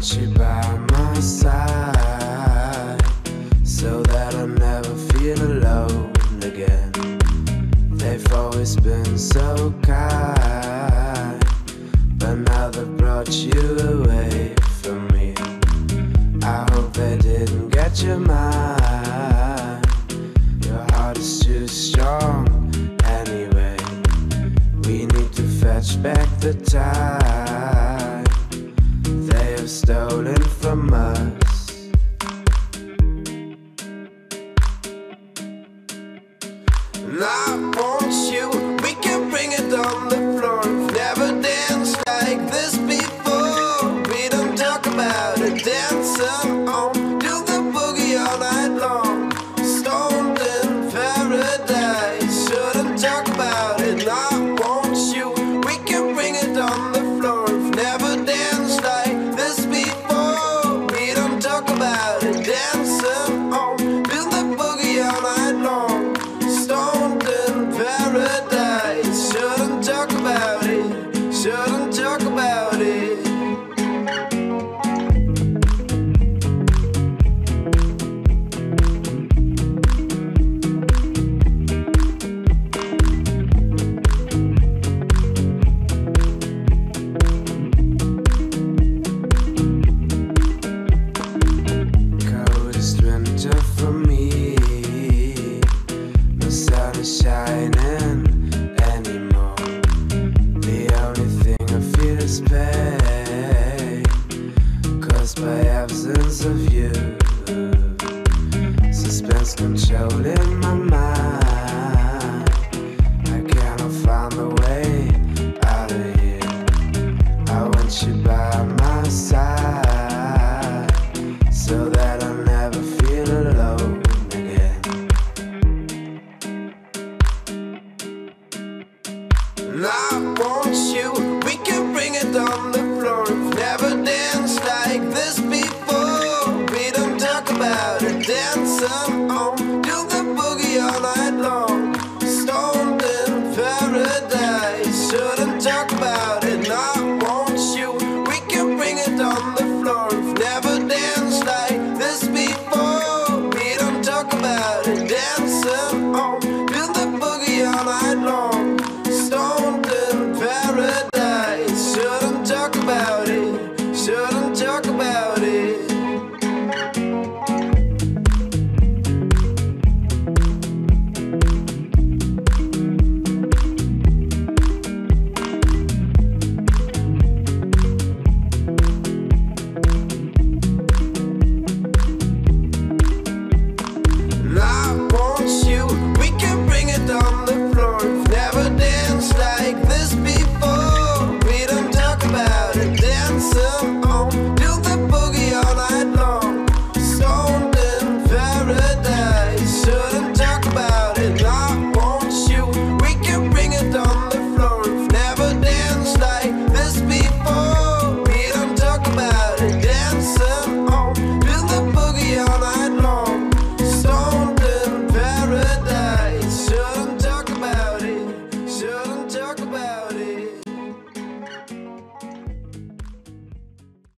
want you by my side, so that I never feel alone again. They've always been so kind, but now they've brought you away from me. I hope they didn't get your mind. Your heart is too strong anyway. We need to fetch back the time they have stolen from us. And I want you, we can bring it on the floor. We've never danced like this before. We don't talk about it, dancing on, do the boogie all night long. Stoned in paradise, shouldn't talk about it. And I want you, we can bring it on the floor. We've never danced like this before. We don't talk about it, dancing on, do the boogie all night long. Stoned in paradise, shouldn't talk about it, shouldn't talk about it. Coldest winter for me, no sun is shining anymore. The only thing I feel is pain, caused by absence of you. Suspense controlling